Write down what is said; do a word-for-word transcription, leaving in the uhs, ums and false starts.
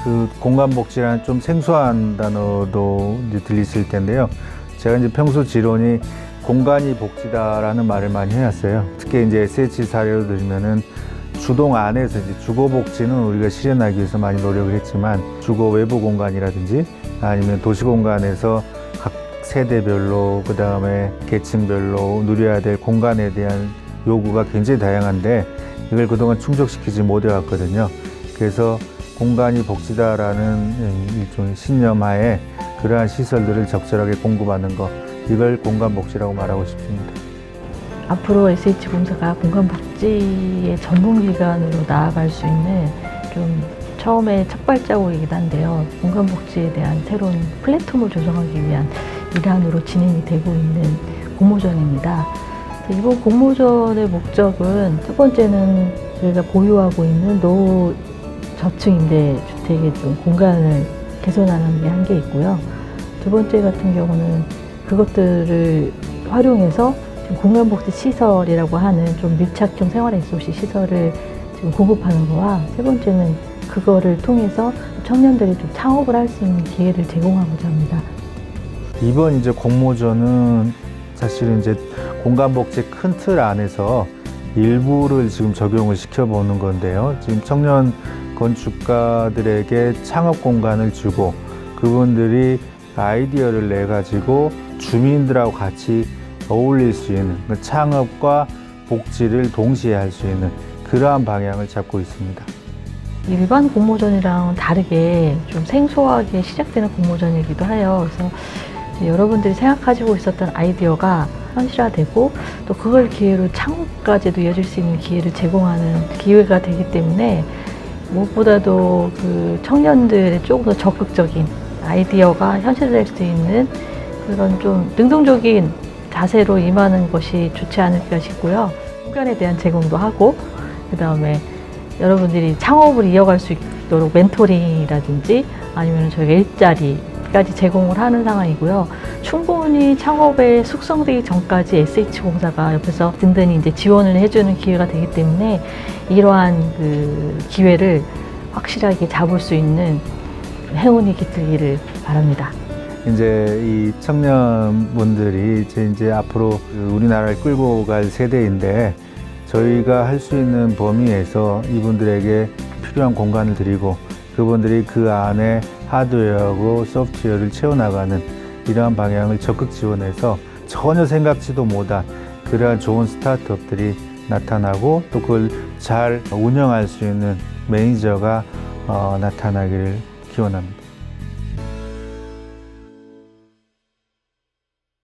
그 공간복지라는 좀 생소한 단어도 이제 들리실 텐데요. 제가 이제 평소 지론이 공간이 복지다라는 말을 많이 해왔어요. 특히 이제 에스에이치 사례로 들면은 주동 안에서 이제 주거 복지는 우리가 실현하기 위해서 많이 노력을 했지만 주거 외부 공간이라든지 아니면 도시 공간에서 각 세대별로 그 다음에 계층별로 누려야 될 공간에 대한 요구가 굉장히 다양한데 이걸 그동안 충족시키지 못해왔거든요. 그래서 공간이 복지다라는 일종의 신념하에 그러한 시설들을 적절하게 공급하는 것, 이걸 공간복지라고 말하고 싶습니다. 앞으로 에스에이치 공사가 공간복지의 전문기관으로 나아갈 수 있는 좀 처음에 첫 발자국이긴 한데요. 공간복지에 대한 새로운 플랫폼을 조성하기 위한 일환으로 진행이 되고 있는 공모전입니다. 이번 공모전의 목적은 첫 번째는 저희가 보유하고 있는 노후 저층 임대 주택의 좀 공간을 개선하는 게 한 개 있고요. 두 번째 같은 경우는 그것들을 활용해서 공간복지 시설이라고 하는 좀 밀착형 생활 에스오씨 시설을 지금 공급하는 거와 세 번째는 그거를 통해서 청년들이 좀 창업을 할 수 있는 기회를 제공하고자 합니다. 이번 이제 공모전은 사실은 이제 공간복지 큰 틀 안에서 일부를 지금 적용을 시켜보는 건데요. 지금 청년 건축가들에게 창업 공간을 주고 그분들이 아이디어를 내 가지고 주민들하고 같이 어울릴 수 있는 창업과 복지를 동시에 할 수 있는 그러한 방향을 잡고 있습니다. 일반 공모전이랑 다르게 좀 생소하게 시작되는 공모전이기도 해요. 그래서 여러분들이 생각하시고 있었던 아이디어가 현실화되고 또 그걸 기회로 창업까지도 이어질 수 있는 기회를 제공하는 기회가 되기 때문에 무엇보다도 그 청년들의 조금 더 적극적인 아이디어가 현실될 수 있는 그런 좀 능동적인 자세로 임하는 것이 좋지 않을까 싶고요. 공간에 대한 제공도 하고 그 다음에 여러분들이 창업을 이어갈 수 있도록 멘토링이라든지 아니면 저희가 일자리까지 제공을 하는 상황이고요. 충분히 창업에 숙성되기 전까지 에스에이치 공사가 옆에서 든든히 이제 지원을 해주는 기회가 되기 때문에 이러한 그 기회를 확실하게 잡을 수 있는 행운이 깃들기를 바랍니다. 이제 이 청년분들이 이제, 이제 앞으로 우리나라를 끌고 갈 세대인데 저희가 할 수 있는 범위에서 이분들에게 필요한 공간을 드리고 그분들이 그 안에 하드웨어하고 소프트웨어를 채워나가는 이러한 방향을 적극 지원해서 전혀 생각지도 못한 그러한 좋은 스타트업들이 나타나고 또 그걸 잘 운영할 수 있는 매니저가 어, 나타나기를 기원합니다.